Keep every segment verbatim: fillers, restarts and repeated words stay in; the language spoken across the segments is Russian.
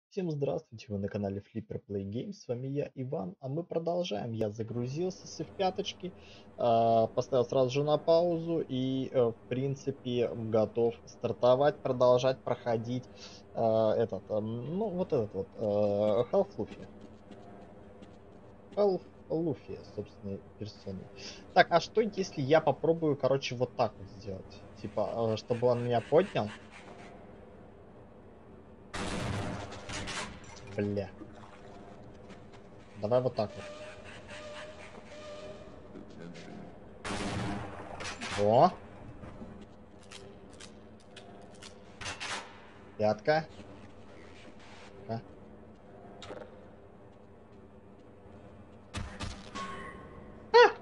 Всем здравствуйте, вы на канале Flipper Play Games, с вами я, Иван, а мы продолжаем. Я загрузился с эф пять, а, поставил сразу же на паузу и, э, в принципе, готов стартовать, продолжать проходить а, этот, ам, ну, вот этот вот, а, Half-Luffy. Half-Luffy, собственной персоной. Так, а что если я попробую, короче, вот так вот сделать? Типа, а, чтобы он меня поднял? Бля. Давай вот так вот. О! Пятка. А. А!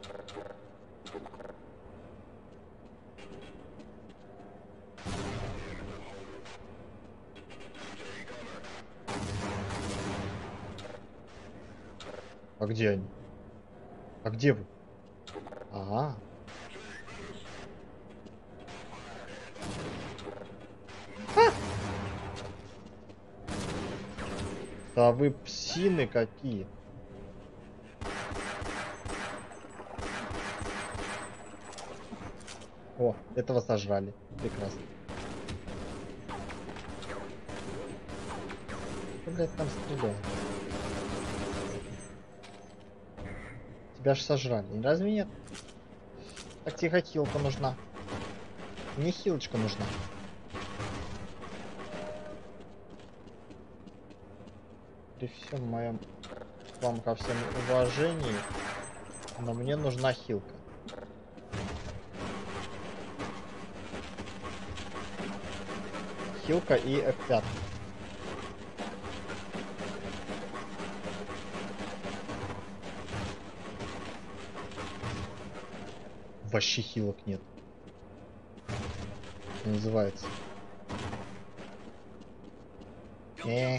А где они? А где вы? Ага. А! Да вы псины какие. О, этого сожрали. Прекрасно. Что, блядь, там стреляет? Тебя же сожрали. Разве нет? Так, тихо, хилка нужна. Мне хилочка нужна. При всем моем к вам ко всем уважении, но мне нужна хилка. Хилка и эф пять. Вообще хилок нет. Что называется. Э.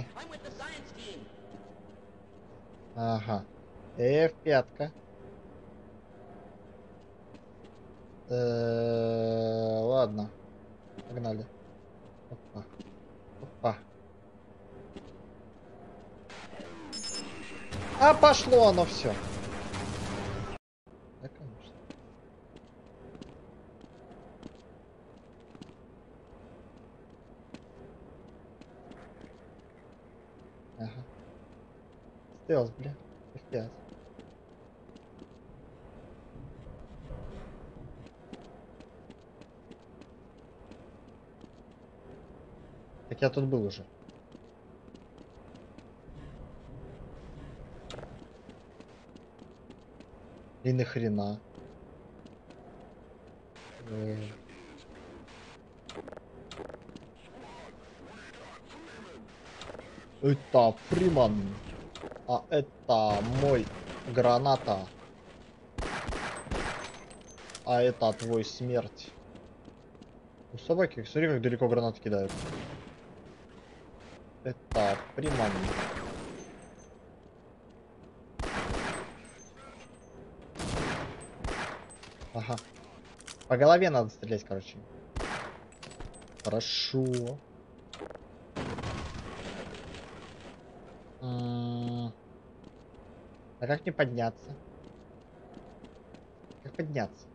Ага. эф пять. Э, ладно. Погнали. Опа. Опа. А пошло оно все. Да, конечно. Ага. Стелс, бля. эф пять. Так я тут был уже. И нахрена? Э. Это Фриман. А это мой граната. А это твой смерть. У собаки, смотри, как далеко гранаты кидают. Это Фриман. Ага. По голове надо стрелять, короче. Хорошо. А как мне подняться? Как подняться?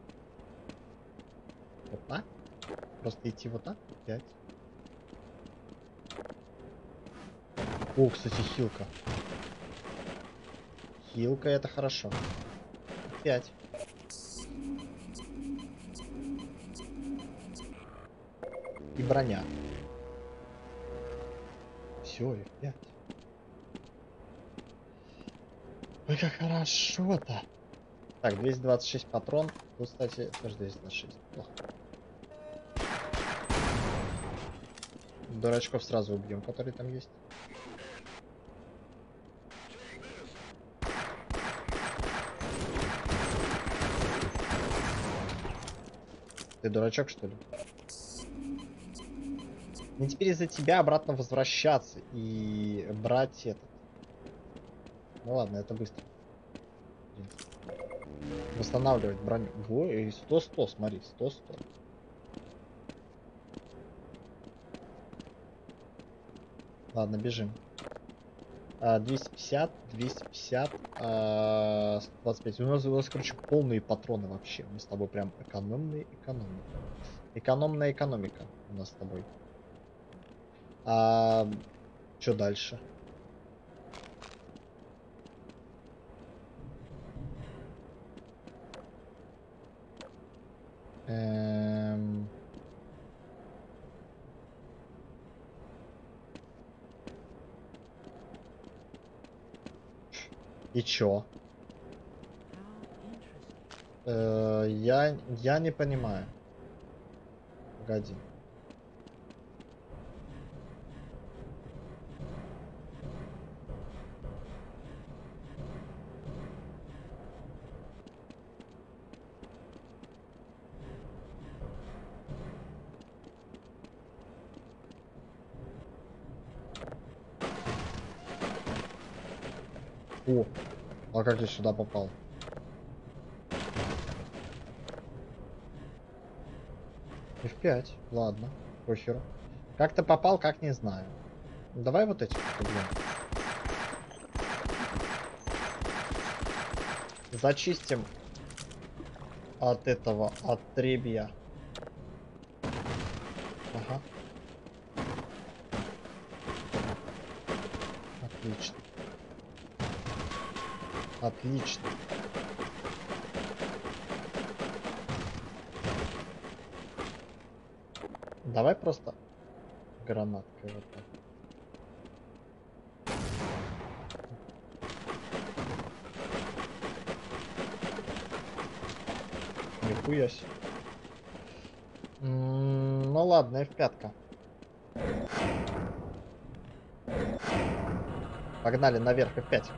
Вот так? Просто идти вот так? Пять. О, кстати, хилка. Хилка это хорошо. Пять. И броня. Все, эф пять. Ой, как хорошо-то. Так, двести двадцать шесть патрон. Тут, кстати, тоже двести двадцать шесть. Плохо. Дурачков сразу убьем, которые там есть. Ты дурачок, что ли? Мне теперь из-за тебя обратно возвращаться и брать этот. Ну ладно, это быстро. Восстанавливать броню. Ой, сто сто, смотри, сто сто. Ладно, бежим. А, двести пятьдесят, двести пятьдесят, а, сто двадцать пять. У нас, у нас, короче, полные патроны вообще. Мы с тобой прям экономные экономика. Экономная экономика у нас с тобой. А, что дальше? Эм... И чё? Э, я, я не понимаю. Погоди. О, а как я сюда попал? эф пять, ладно, похеру. Как ты попал, как не знаю. Давай вот эти вот убьем. Зачистим от этого отребья. Ага. Отлично. Отлично. Давай просто гранаткой вот так. Нихуя себе. М, Ну ладно, эф пять. Погнали наверх, эф пять.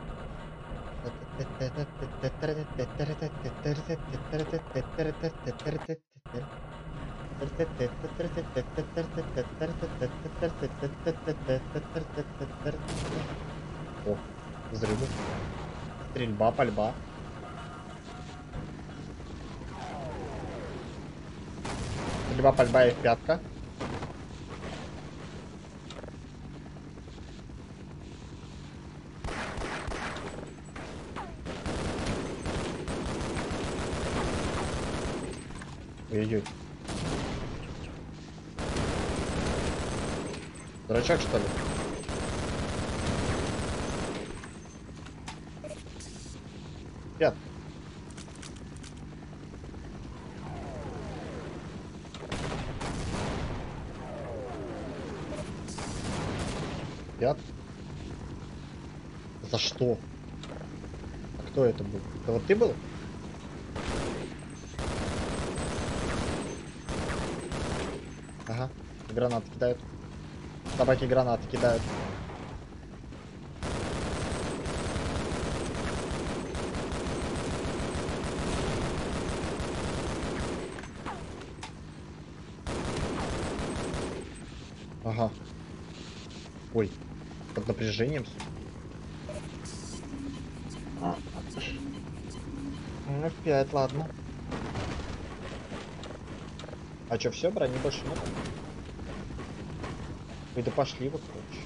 О, взрывы. Стрельба, пальба. Стрельба, пальба и пятка. Ой-ой-ой. Дурачок, что ли? Пятка. Пятка. За что? А кто это был? Это вот ты был? Ага. Гранаты кидают. Собаки гранаты кидают. Ага. Ой. Под напряжением. эф пять, ладно. А чё, все, брони больше нет? Ой, да пошли вот, короче.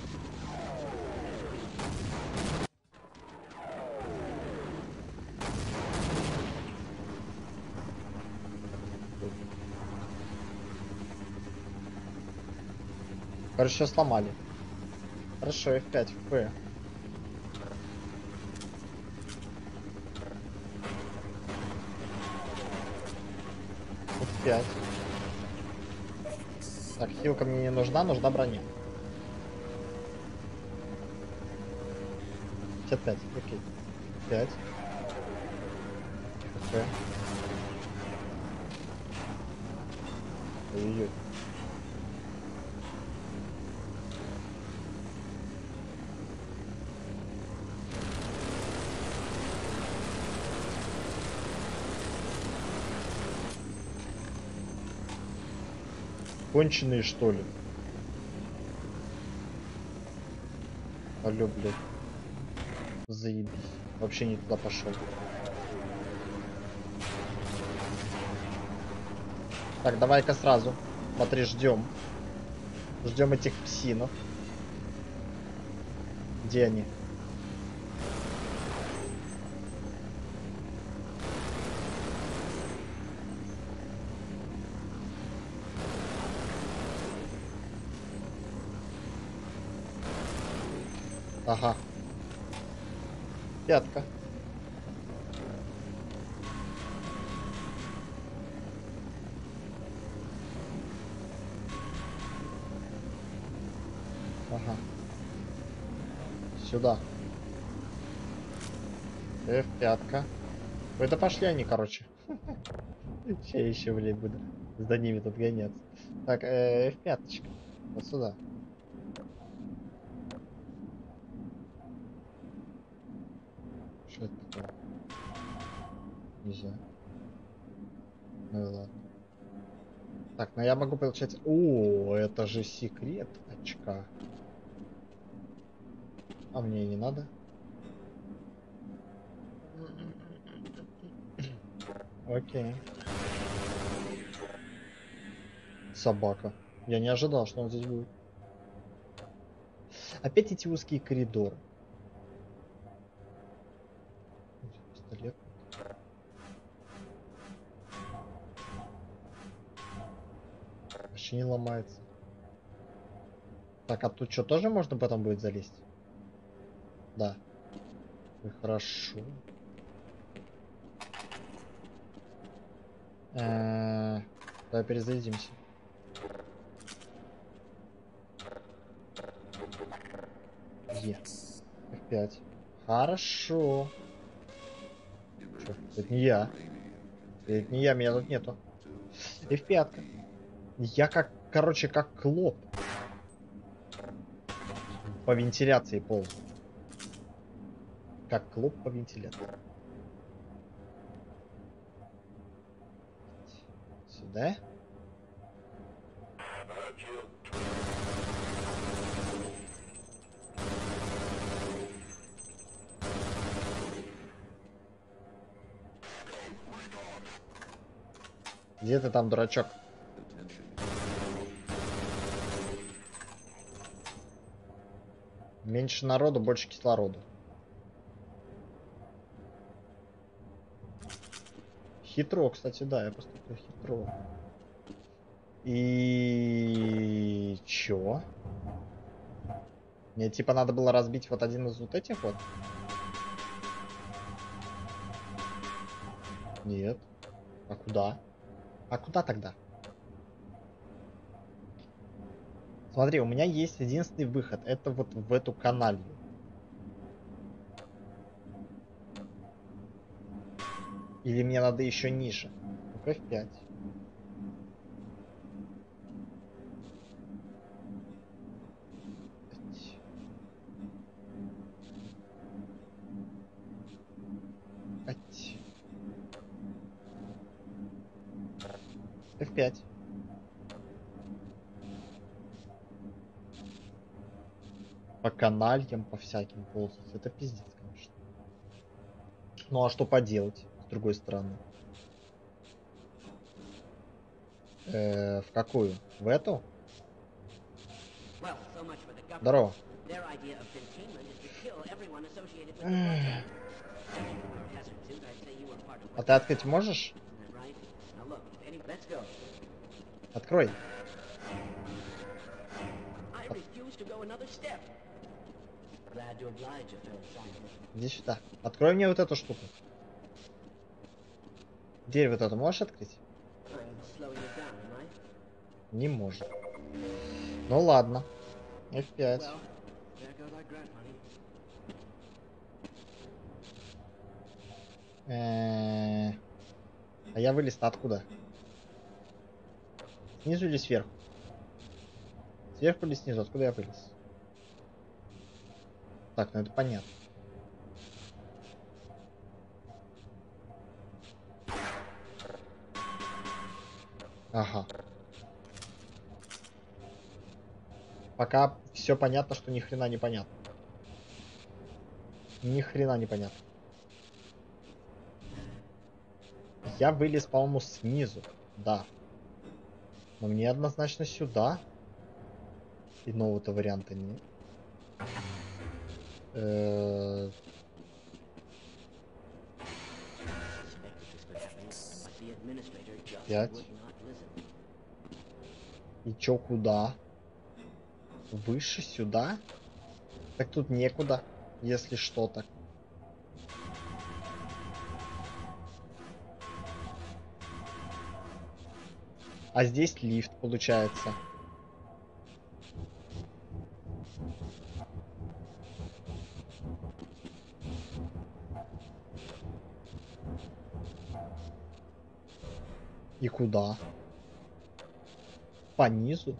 Короче, все сломали. Хорошо, эф пять, эф пэ. эф пять. Так, хилка мне не нужна, нужна броня. пятьдесят пять, окей. пять. эф пэ. Ой-ой-ой. Конченые, что ли? Алло, блядь. Заебись. Вообще не туда пошел. Так, давай-ка сразу. Смотри, ждем. Ждем этих псинов. Где они? Ага. Пятка. Ага. Сюда. F пятка. Это пошли они, короче. Че еще, блядь, буду за ними тут гоняться. Так, э, F пяточка. Вот сюда. Что это такое? Нельзя. Ну и ладно. Так, ну я могу получать... О, это же секрет очка. А мне и не надо. Окей. Собака. Я не ожидал, что он здесь будет. Опять эти узкие коридоры. Пистолет. Вообще не ломается. Так, а тут что, тоже можно потом будет залезть? Да. И хорошо. Э-э- Давай перезарядимся. Е. эф пять. Хорошо. Чё? Это не я. Это не я, меня тут нету. эф пять. Я как, короче, как клоп. По вентиляции ползу. Как клоп по вентиляции. Сюда. Где ты там, дурачок? Меньше народу, больше кислорода. Хитро, кстати, да, я поступил хитро. И чё? Мне типа надо было разбить вот один из вот этих вот? Нет. А куда? А куда тогда? Смотри, у меня есть единственный выход. Это вот в эту каналью. Или мне надо еще ниже? Ну-ка, эф пять. эф пять. По канальям, по всяким ползать. Это пиздец, конечно. Ну а что поделать, с другой стороны? Э, в какую? В эту? Здорово. А ты открыть можешь? Открой. От... Иди сюда. Открой мне вот эту штуку. Дверь вот эту можешь открыть? Не может. Ну ладно. эф пять. Э-э- а я вылез-то откуда? Снизу или сверху? Сверху или снизу? Откуда я вылез? Так, ну это понятно. Ага. Пока все понятно, что ни хрена не понятно. Ни хрена не понятно. Я вылез, по-моему, снизу. Да. Но мне однозначно сюда. Иного-то варианта нет. Э, Пять. И чё, куда? Выше сюда? Так тут некуда, если что так. А здесь лифт получается. И куда? По низу?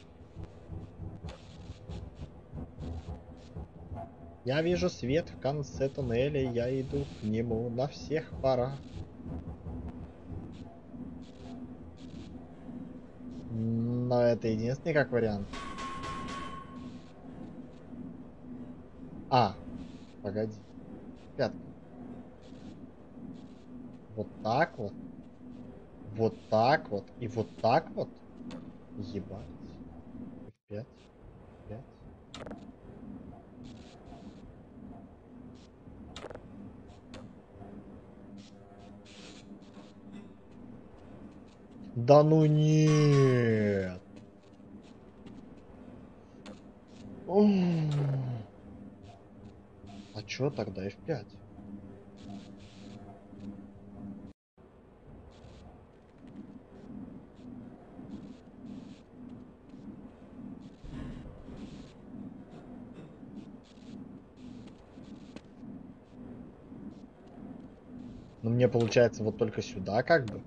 Я вижу свет в конце туннеля, я иду к нему на всех парах. Но это единственный как вариант. А, погоди. Пятка. Вот так вот. Вот так вот. И вот так вот. Ебать. Пять. Пять. Да ну нет. А чё тогда эф пять? Ну мне получается вот только сюда как бы.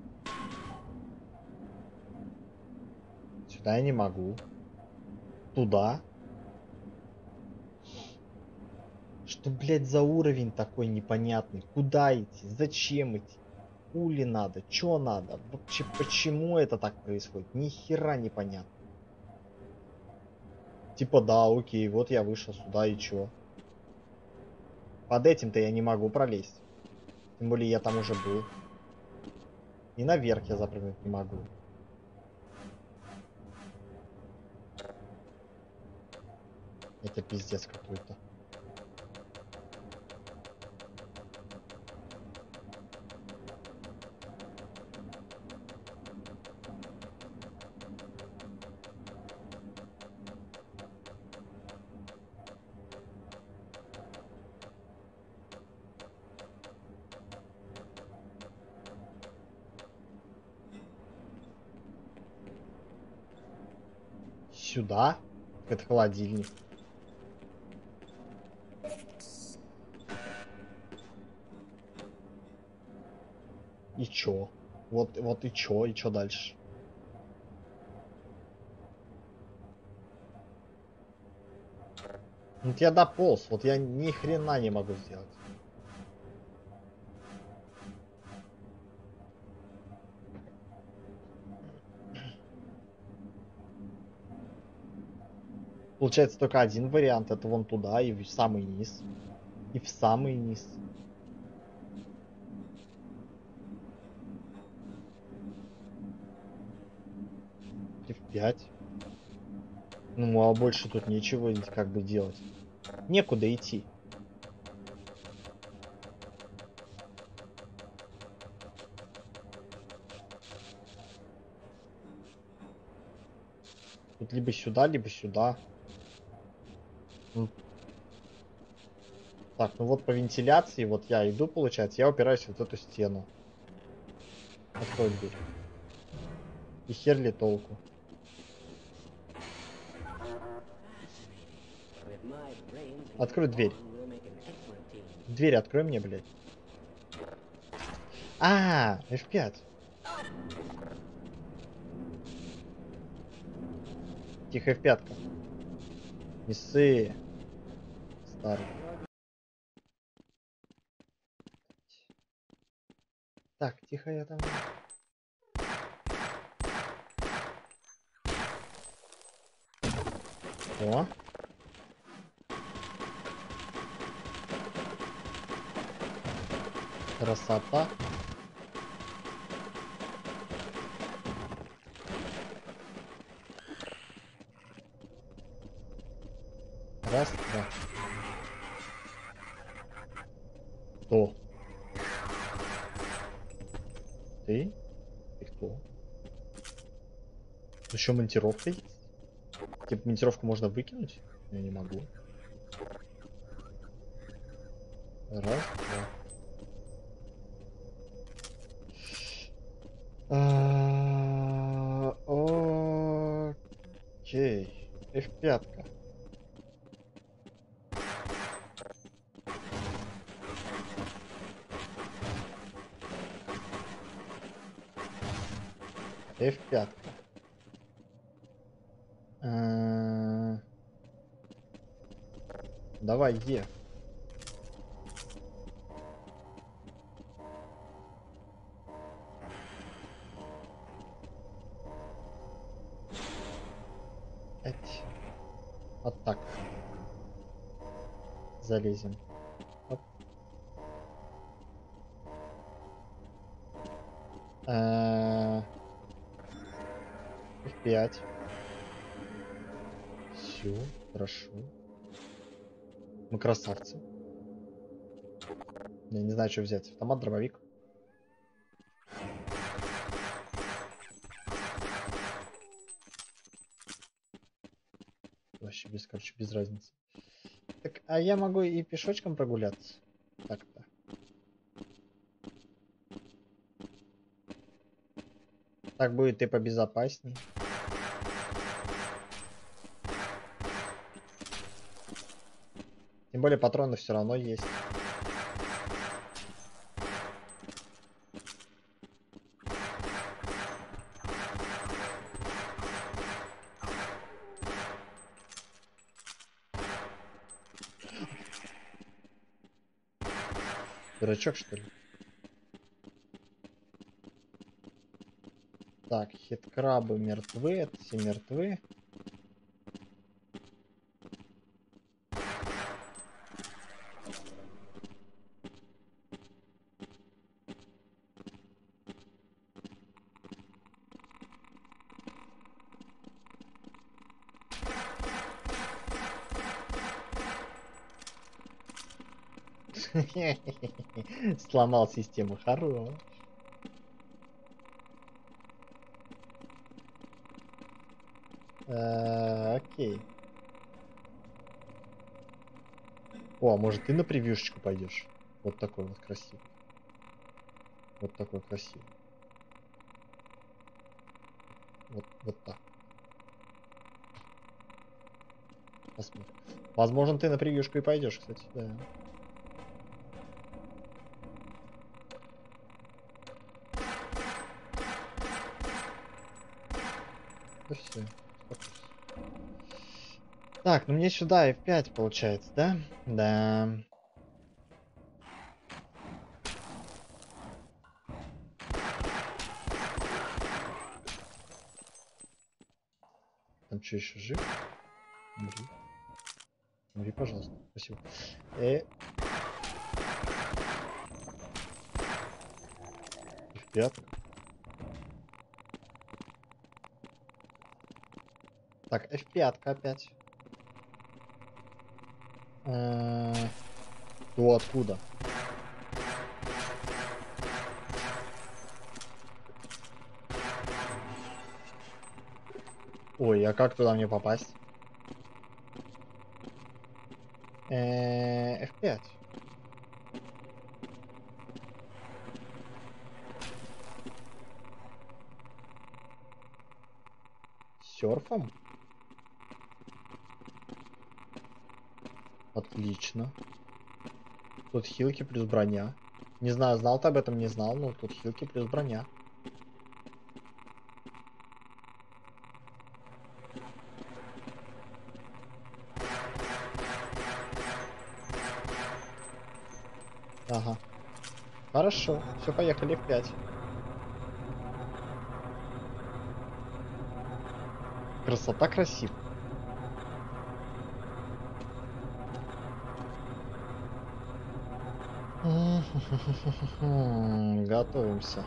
Сюда я не могу. Туда. Что, блядь, за уровень такой непонятный? Куда идти? Зачем идти? Хули надо? Чё надо? Вообще, почему это так происходит? Ни хера непонятно. Типа, да, окей, вот я вышел сюда и чё? Под этим-то я не могу пролезть. Тем более я там уже был. И наверх я запрыгнуть не могу. Это пиздец какой-то. Сюда? Это холодильник. И чё? Вот, вот и чё? И чё дальше? Вот я дополз, вот я ни хрена не могу сделать. Получается только один вариант, это вон туда и в самый низ. И в самый низ. И в пять. Ну, а больше тут нечего как бы делать. Некуда идти. Тут либо сюда, либо сюда. М. Так, ну вот по вентиляции, вот я иду, получается, я упираюсь в вот эту стену. Открой дверь. И хер ли толку. Открой дверь. Дверь открой мне, блядь. А, эф пять. Тихо, эф пять. Не ссы. Старый. Так, тихо я там. О. Красота. Раз, два. Кто? Ты? Ты кто? Еще монтировка есть? Типа монтировку можно выкинуть? Я не могу. Раз, два. А, Окей. эф пять. эф пять. А, Давай Е. Эть. Вот так. Залезем. Оп. А, эф пять. Все, хорошо. Мы красавцы. Я не знаю, что взять. Автомат, дробовик. Вообще без, короче, без разницы. Так, а я могу и пешочком прогуляться. Так-то. Так будет и побезопасней. Тем более патроны все равно есть. Дурачок, что ли? Так, хиткрабы мертвы, это все мертвы. Сломал систему, хорош. Э, Окей. О, а может ты на превьюшечку пойдешь? Вот такой вот красивый. Вот такой красивый. Вот, вот так. Посмотрим. Возможно, ты на превьюшку и пойдешь, кстати, да. Да все. Так, ну мне сюда эф пять получается, да? Да. Там что, еще жив? Умри. Умри, пожалуйста. Спасибо. Э. эф пять. Так, эф пять опять. Э, То откуда? Ой, а как туда мне попасть? Э, эф пять. Серфом? Отлично. Тут хилки плюс броня. Не знаю, знал ты об этом, не знал, но тут хилки плюс броня. Ага. Хорошо. Все, поехали в пять. Красота, красив. Готовимся.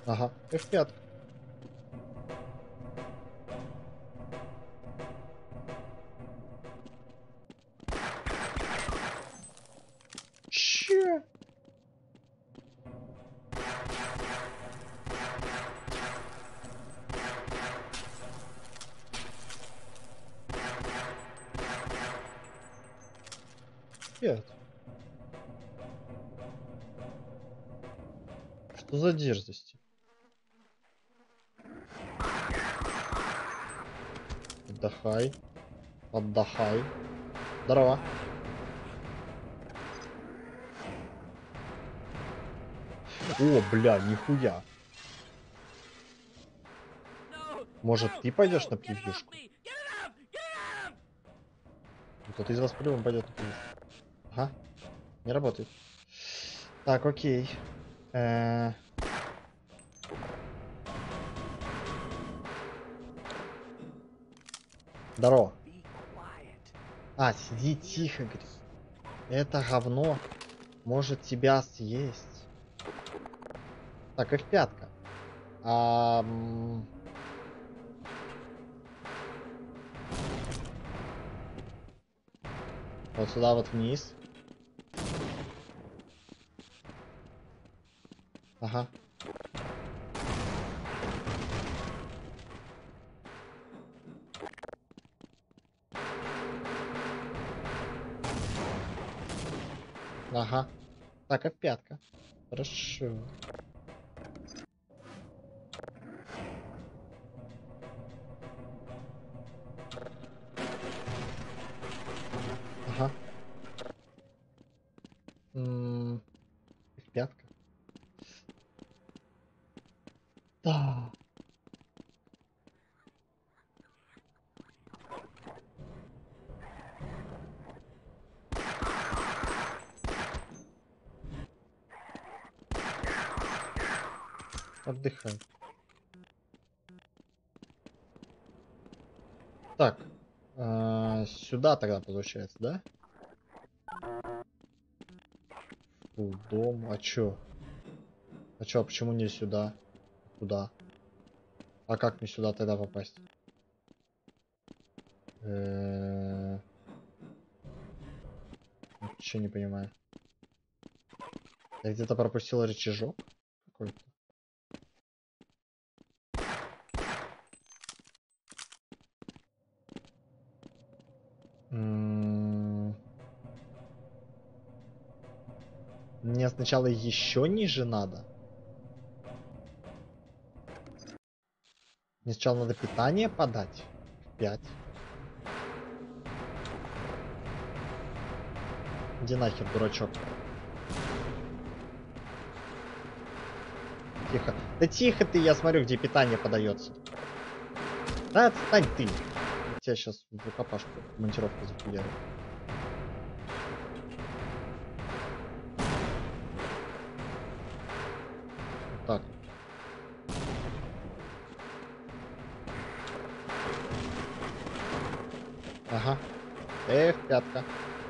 Ага, эф пять. Че? Пять. Что за дерзости? Отдыхай. Отдыхай. Здорово. О, бля, нихуя. Может, ты пойдешь на превьюшку? Кто-то из вас по-любому пойдет на превьюшку. Ага, не работает. Так, окей. Э, Здорово. А, сиди тихо, говорит. Это говно может тебя съесть. Так, эф пять. А, м, вот сюда вот вниз. Ага. Ага. Так, эф пять. Хорошо. Ага. М, эф пять. Да. Отдыхай. Так. а, Сюда тогда получается, да? Фу, дом. А чё? А чё, а почему не сюда? Куда? А как мне сюда тогда попасть? Э, Вообще не понимаю. Я где-то пропустил рычажок какой-то. М, Мне сначала еще ниже надо. Мне сначала надо питание подать. Пять. Иди нахер, дурачок. Тихо. Да тихо ты, я смотрю, где питание подается. Да отстань ты. Я тебя сейчас в рукопашку монтировку захуярю. Так. Ага. Эх, пятка.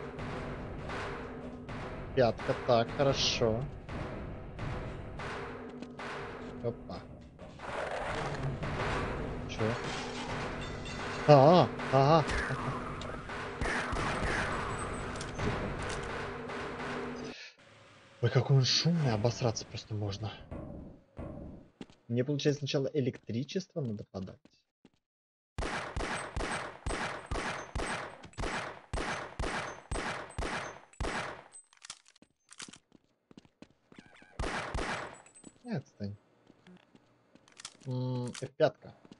Пятка, так, хорошо. Опа. Чё? А, ага. Ой, какой он шумный, обосраться просто можно. Мне, получается, сначала электричество надо подать. Не отстань. М, эф пять.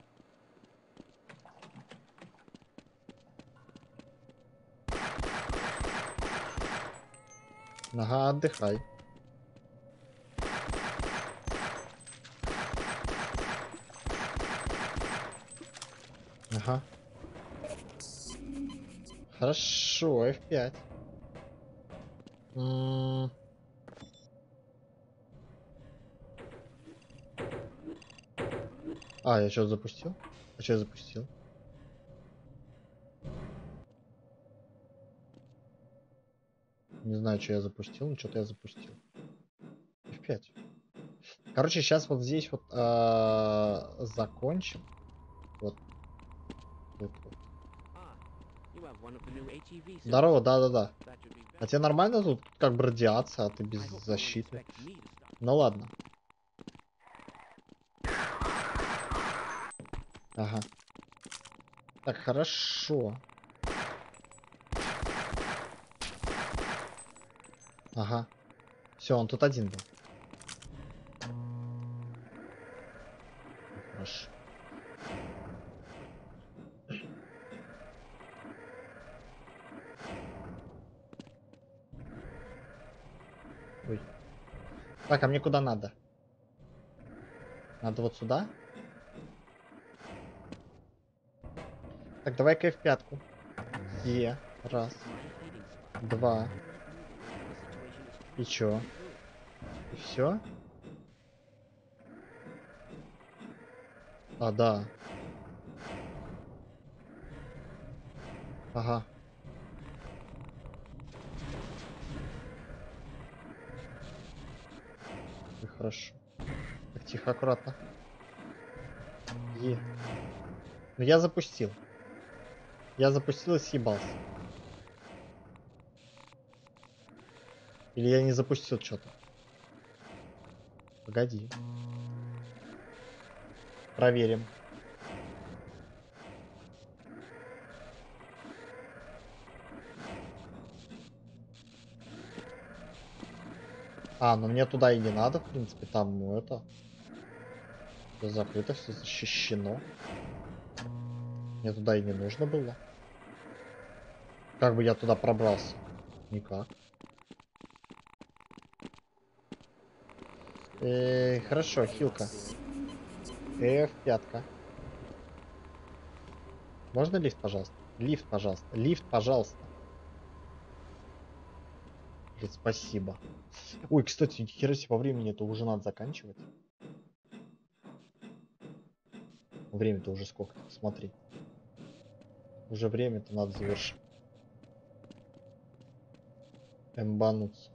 Ага, отдыхай. Ага. Хорошо, эф пять. М, А, я что запустил? А что я запустил? Не знаю, что я запустил, но что-то я запустил. эф пять. Короче, сейчас вот здесь вот а, закончим. Вот тут вот. Здорово, да-да-да. А тебе нормально тут как бы радиация, а ты без защиты? Ну ладно. Ага. Так, хорошо. Ага. Все, он тут один был. Хорошо. Ой. Так, а мне куда надо? Надо вот сюда? Так, давай-ка в пятку. Е. Раз. Два. И чё? И все? А, да. Ага. И хорошо. Так, тихо, аккуратно. Е. Ну я запустил. Я запустил и съебался. Или я не запустил что-то? Погоди. Проверим. А, ну мне туда и не надо, в принципе, там, ну это... Все закрыто, все защищено. Мне туда и не нужно было. Как бы я туда пробрался? Никак. Э, хорошо, хилка. F пятка. Можно лифт, пожалуйста? Лифт, пожалуйста. Лифт, пожалуйста. Блин, спасибо. Ой, кстати, хера себе по времени это уже надо заканчивать. Время-то уже сколько? Смотри. Уже время-то надо завершить. Эмбануться.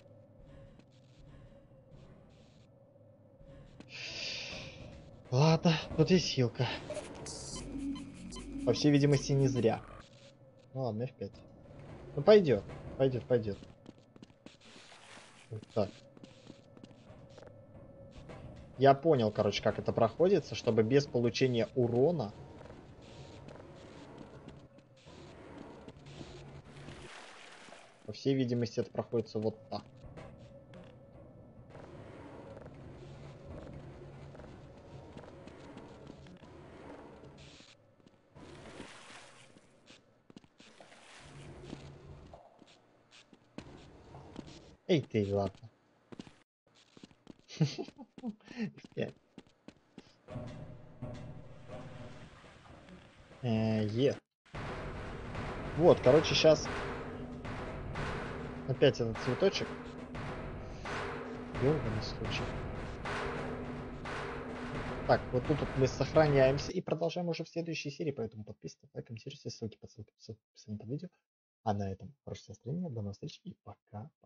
Ладно, тут есть хилка. По всей видимости, не зря. Ну ладно, эф пять. Ну пойдет, пойдет, пойдет. Так. Я понял, короче, как это проходится, чтобы без получения урона. По всей видимости, это проходится вот так. Эй, ты, ладно. Е. Вот, короче, сейчас опять этот цветочек. Ёбаный случай. Так, вот тут вот мы сохраняемся и продолжаем уже в следующей серии, поэтому подписывайтесь, лайк, комментируйте, ссылки по ссылке в описании под видео. А на этом хорошего настроения, до новых встреч и пока.